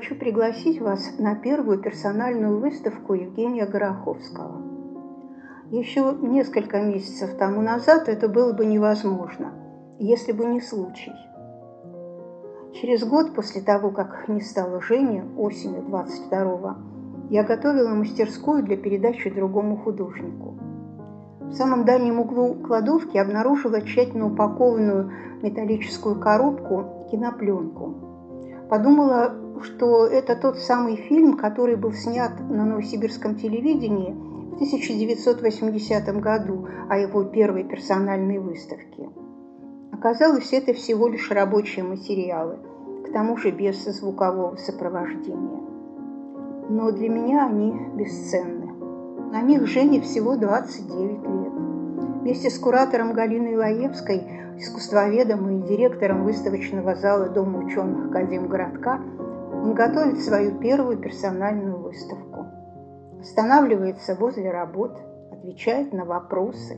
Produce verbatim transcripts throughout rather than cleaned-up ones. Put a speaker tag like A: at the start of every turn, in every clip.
A: хочу пригласить вас на первую персональную выставку Евгения Гороховского. Еще несколько месяцев тому назад это было бы невозможно, если бы не случай. Через год после того, как не стало Жени, осенью двадцать второго, я готовила мастерскую для передачи другому художнику. В самом дальнем углу кладовки обнаружила тщательно упакованную металлическую коробку, кинопленку. Подумала, что это тот самый фильм, который был снят на новосибирском телевидении в тысяча девятьсот восьмидесятом году о его первой персональной выставке. Оказалось, это всего лишь рабочие материалы, к тому же без звукового сопровождения. Но для меня они бесценны. На них Жене всего двадцать девять лет. Вместе с куратором Галиной Лаевской, искусствоведом и директором выставочного зала Дома ученых Академгородка, он готовит свою первую персональную выставку. Останавливается возле работ, отвечает на вопросы.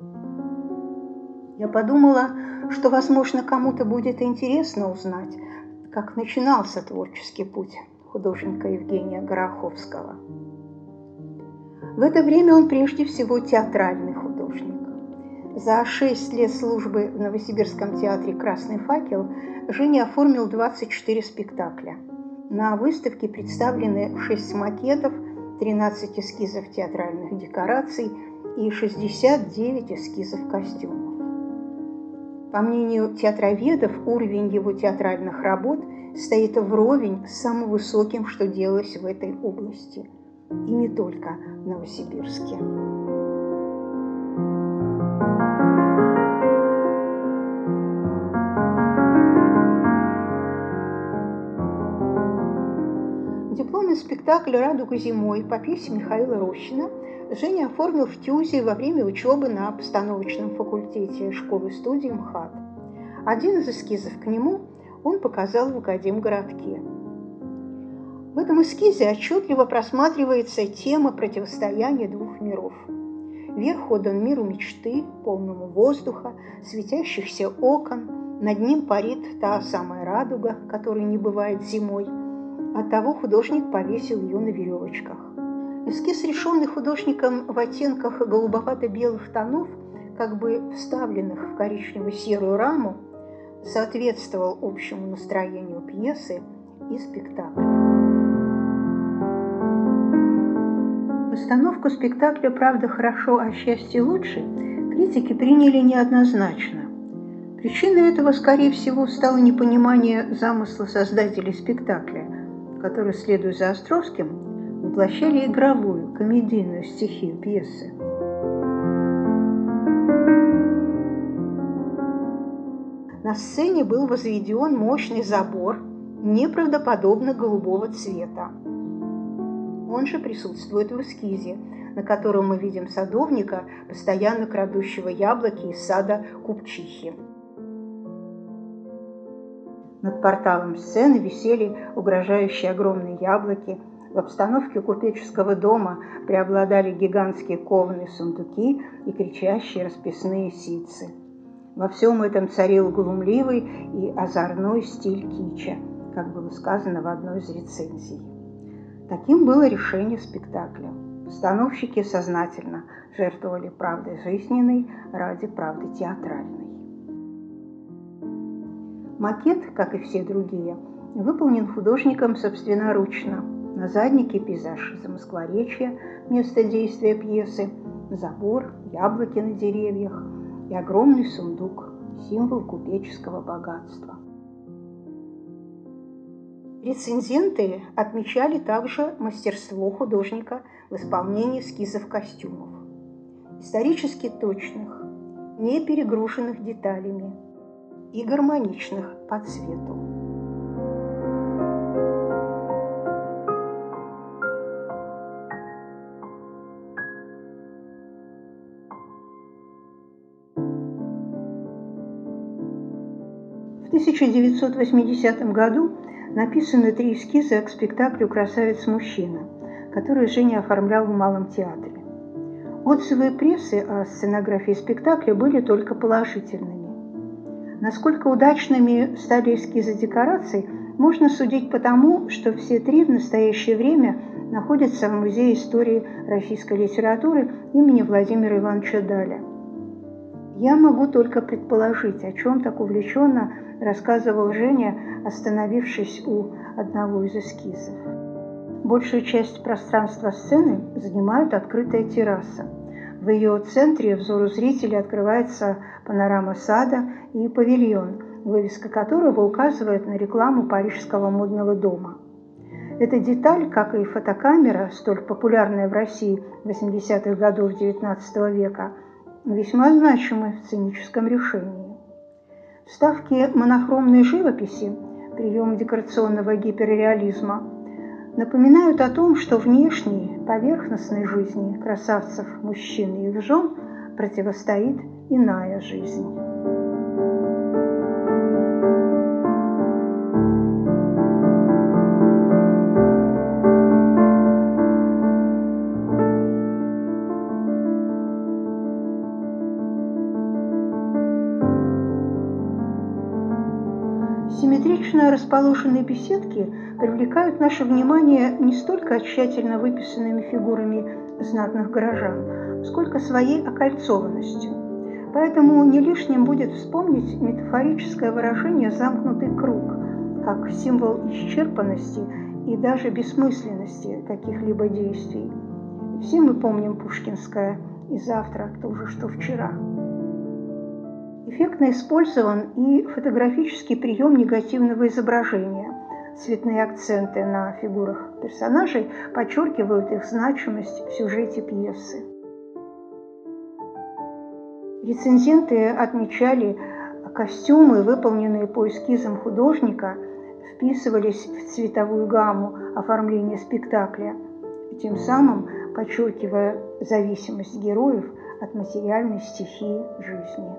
A: Я подумала, что, возможно, кому-то будет интересно узнать, как начинался творческий путь художника Евгения Гороховского. В это время он прежде всего театральный художник. За шесть лет службы в Новосибирском театре «Красный факел» Женя оформил двадцать четыре спектакля. На выставке представлены шесть макетов, тринадцать эскизов театральных декораций и шестьдесят девять эскизов костюмов. По мнению театроведов, уровень его театральных работ стоит вровень с самым высоким, что делалось в этой области. И не только в Новосибирске. Дипломный спектакль «Радуга зимой» по пьесе Михаила Рощина Женя оформил в ТЮЗе во время учебы на постановочном факультете школы-студии МХАТ. Один из эскизов к нему он показал в Академгородке. В этом эскизе отчетливо просматривается тема противостояния двух миров. Вверх отдан миру мечты, полному воздуха, светящихся окон, над ним парит та самая радуга, которой не бывает зимой. Оттого художник повесил ее на веревочках. Эскиз, решенный художником в оттенках голубовато-белых тонов, как бы вставленных в коричнево-серую раму, соответствовал общему настроению пьесы и спектакля. Постановку спектакля «Правда хорошо, а счастье лучше» критики приняли неоднозначно. Причиной этого, скорее всего, стало непонимание замысла создателей спектакля, которые, следуя за Островским, воплощали игровую, комедийную стихию пьесы. На сцене был возведен мощный забор неправдоподобно голубого цвета. Он же присутствует в эскизе, на котором мы видим садовника, постоянно крадущего яблоки из сада купчихи. Над порталом сцены висели угрожающие огромные яблоки. В обстановке купеческого дома преобладали гигантские кованые сундуки и кричащие расписные ситцы. Во всем этом царил глумливый и озорной стиль кича, как было сказано в одной из рецензий. Таким было решение спектакля. Постановщики сознательно жертвовали правдой жизненной ради правды театральной. Макет, как и все другие, выполнен художником собственноручно. На заднике пейзаж Замоскворечья, место действия пьесы, забор, яблоки на деревьях и огромный сундук, символ купеческого богатства. Рецензенты отмечали также мастерство художника в исполнении эскизов костюмов, исторически точных, не перегруженных деталями и гармоничных по цвету. В тысяча девятьсот восьмидесятом году написаны три эскиза к спектаклю «Красавец-мужчина», который Женя оформлял в Малом театре. Отзывы прессы о сценографии спектакля были только положительными. Насколько удачными стали эскизы декораций, можно судить по тому, что все три в настоящее время находятся в Музее истории российской литературы имени Владимира Ивановича Даля. Я могу только предположить, о чем так увлеченно рассказывал Женя, остановившись у одного из эскизов. Большую часть пространства сцены занимает открытая терраса. В ее центре взору зрителя открывается панорама сада и павильон, вывеска которого указывает на рекламу парижского модного дома. Эта деталь, как и фотокамера, столь популярная в России восьмидесятых годов девятнадцатого века, весьма значимы в сценическом решении. Вставки монохромной живописи, прием декорационного гиперреализма, напоминают о том, что внешней, поверхностной жизни красавцев, мужчин и их жен противостоит иная жизнь. Симметрично расположенные беседки привлекают наше внимание не столько тщательно выписанными фигурами знатных горожан, сколько своей окольцованностью. Поэтому не лишним будет вспомнить метафорическое выражение «замкнутый круг», как символ исчерпанности и даже бессмысленности каких-либо действий. Все мы помним пушкинское «и завтра то же, что вчера». Эффектно использован и фотографический прием негативного изображения. Цветные акценты на фигурах персонажей подчеркивают их значимость в сюжете пьесы. Рецензенты отмечали, костюмы, выполненные по эскизам художника, вписывались в цветовую гамму оформления спектакля, тем самым подчеркивая зависимость героев от материальной стихии жизни.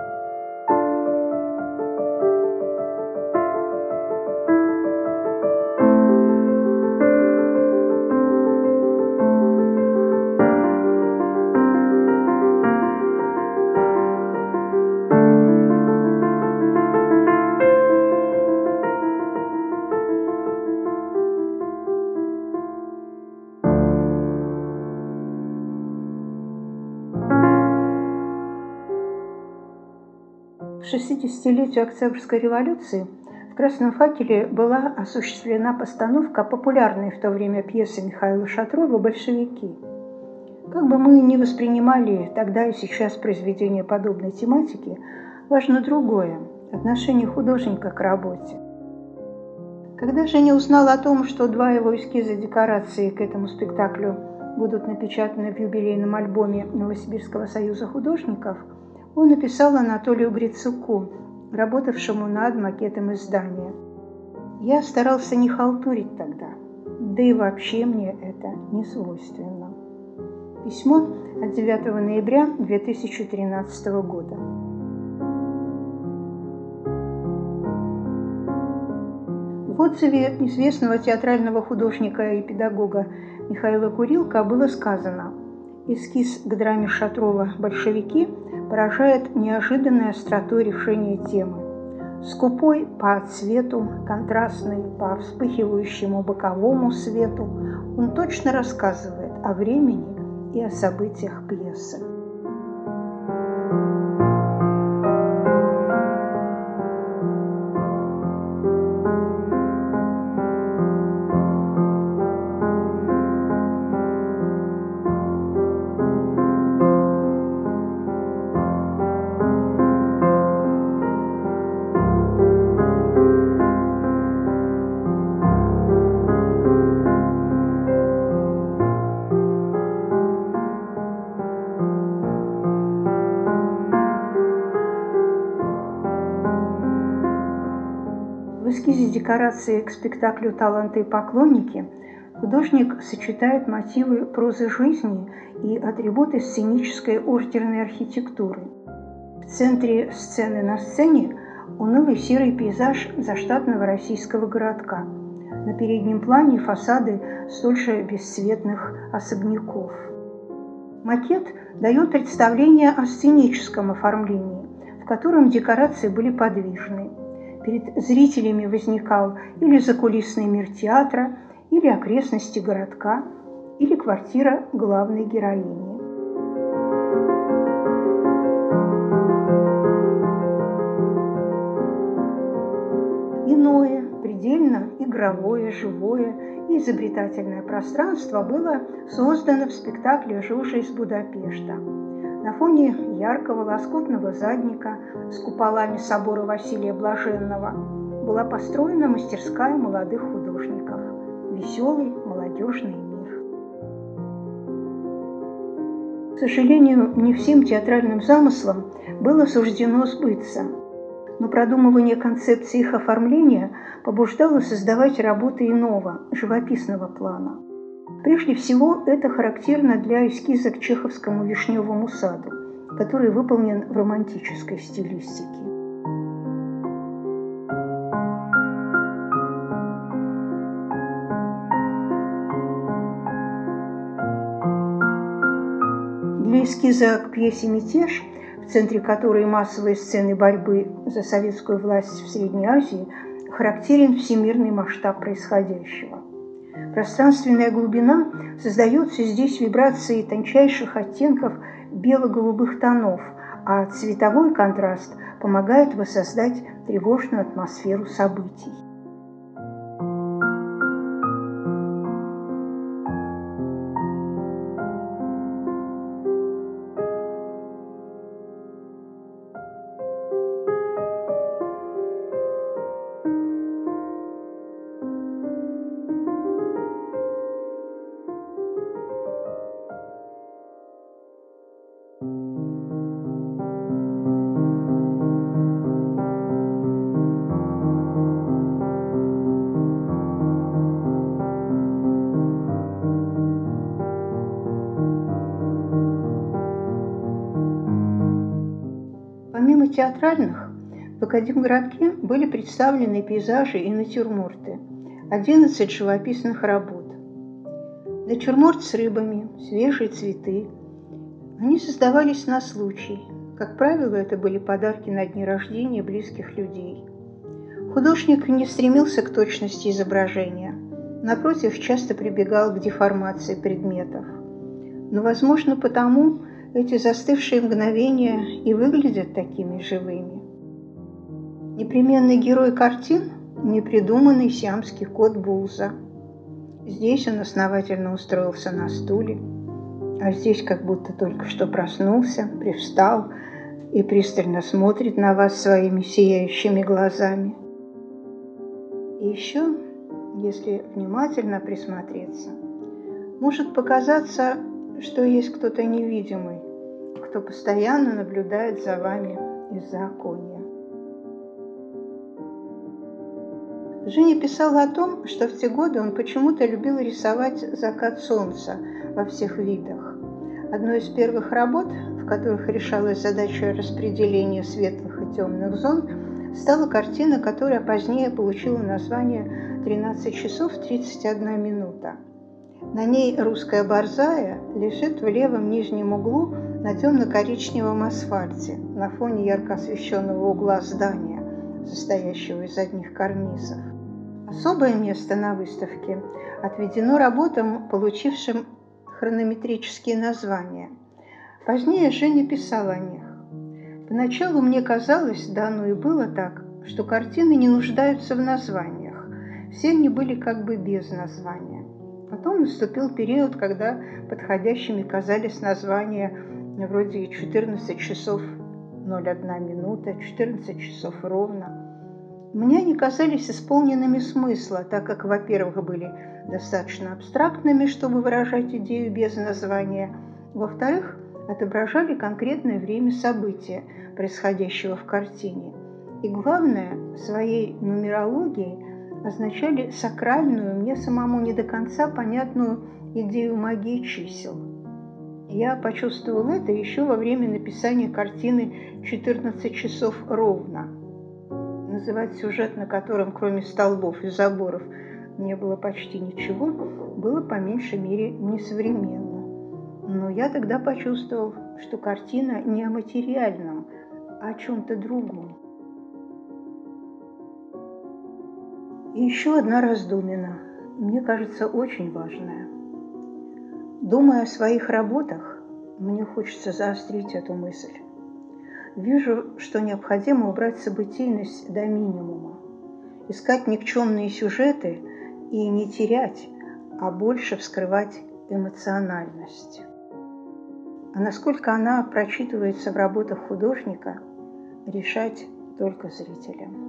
A: К шестидесятилетию Октябрьской революции в «Красном факеле» была осуществлена постановка популярной в то время пьесы Михаила Шатрова «Большевики». Как бы мы ни воспринимали тогда и сейчас произведения подобной тематики, важно другое – отношение художника к работе. Когда Женя узнал о том, что два его эскиза декорации к этому спектаклю будут напечатаны в юбилейном альбоме Новосибирского союза художников, он написал Анатолию Грицуку, работавшему над макетом издания: «Я старался не халтурить тогда, да и вообще мне это не свойственно». Письмо от девятого ноября две тысячи тринадцатого года. В отзыве известного театрального художника и педагога Михаила Курилка было сказано: «Эскиз к драме Шатрова «Большевики» поражает неожиданной остротой решения темы. Скупой по цвету, контрастный по вспыхивающему боковому свету, он точно рассказывает о времени и о событиях пьесы». В эскизе декорации к спектаклю «Таланты и поклонники» художник сочетает мотивы прозы жизни и атрибуты сценической ордерной архитектуры. В центре сцены на сцене унылый серый пейзаж заштатного российского городка. На переднем плане фасады столь же бесцветных особняков. Макет дает представление о сценическом оформлении, в котором декорации были подвижны. Перед зрителями возникал или закулисный мир театра, или окрестности городка, или квартира главной героини. Иное, предельно игровое, живое и изобретательное пространство было создано в спектакле «Жужа из Будапешта». На фоне яркого лоскутного задника с куполами собора Василия Блаженного была построена мастерская молодых художников, веселый молодежный мир. К сожалению, не всем театральным замыслам было суждено сбыться, но продумывание концепции их оформления побуждало создавать работы иного, живописного плана. Прежде всего, это характерно для эскиза к чеховскому «Вишневому саду», который выполнен в романтической стилистике. Для эскиза к пьесе «Мятеж», в центре которой массовые сцены борьбы за советскую власть в Средней Азии, характерен всемирный масштаб происходящего. Пространственная глубина создается здесь вибрацией тончайших оттенков бело-голубых тонов, а цветовой контраст помогает воссоздать тревожную атмосферу событий. Помимо театральных, в Академгородке были представлены пейзажи и натюрморты, одиннадцать живописных работ. Натюрморт с рыбами, свежие цветы. Они создавались на случай. Как правило, это были подарки на дни рождения близких людей. Художник не стремился к точности изображения. Напротив, часто прибегал к деформации предметов. Но, возможно, потому эти застывшие мгновения и выглядят такими живыми. Непременный герой картин – непридуманный сиамский кот Булза. Здесь он основательно устроился на стуле, а здесь как будто только что проснулся, привстал и пристально смотрит на вас своими сияющими глазами. И еще, если внимательно присмотреться, может показаться, что есть кто-то невидимый, кто постоянно наблюдает за вами из-за оконья. Женя писал о том, что в те годы он почему-то любил рисовать закат солнца во всех видах. Одной из первых работ, в которых решалась задача распределения светлых и темных зон, стала картина, которая позднее получила название «тринадцать часов тридцать одна минута». На ней русская борзая лежит в левом нижнем углу на темно-коричневом асфальте на фоне ярко освещенного угла здания, состоящего из одних карнизов. Особое место на выставке отведено работам, получившим хронометрические названия. Позднее Женя писал о них. Поначалу мне казалось, да оно и было так, что картины не нуждаются в названиях. Все они были как бы без названия. Потом наступил период, когда подходящими казались названия вроде четырнадцать часов ноль одна минута, четырнадцать часов ровно. Мне они казались исполненными смысла, так как, во-первых, были достаточно абстрактными, чтобы выражать идею без названия, во-вторых, отображали конкретное время события, происходящего в картине. И главное, своей нумерологией означали сакральную, мне самому не до конца понятную идею магии чисел. Я почувствовал это еще во время написания картины «четырнадцать часов ровно». Называть сюжет, на котором кроме столбов и заборов не было почти ничего, было по меньшей мере несовременно. Но я тогда почувствовал, что картина не о материальном, о чем-то другом. И еще одна раздумина, мне кажется, очень важная. Думая о своих работах, мне хочется заострить эту мысль. Вижу, что необходимо убрать событийность до минимума, искать никчемные сюжеты и не терять, а больше вскрывать эмоциональность. А насколько она прочитывается в работах художника, решать только зрителям.